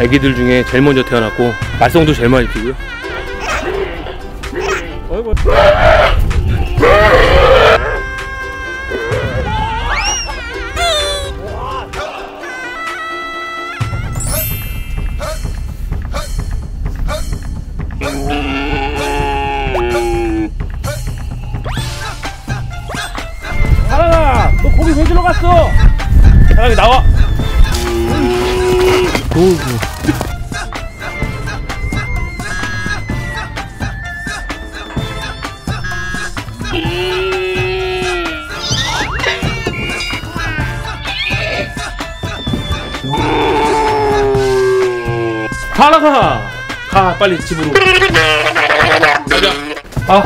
애기들 중에 제일 먼저 태어났고 말썽도 제일 많이 피고요. 어이구. 사랑아, 너 고기 왜 들어갔어? 사랑이 나와. 오구. 사랑아, 가 빨리 집으로. 가자. 아.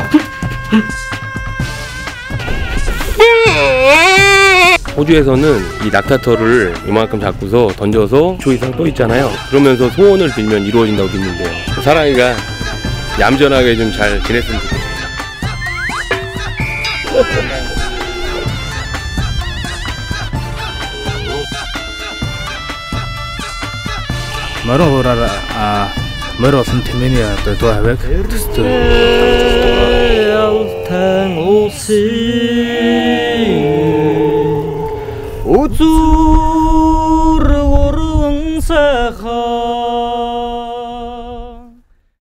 호주에서는 이 낙타털을 이만큼 잡고서 던져서 5초 이상 떠 있잖아요. 그러면서 소원을 빌면 이루어진다고 믿는데요. 사랑이가 얌전하게 좀 잘 지냈으면 좋겠어요. Maro rara maro sentimenia to avec 오주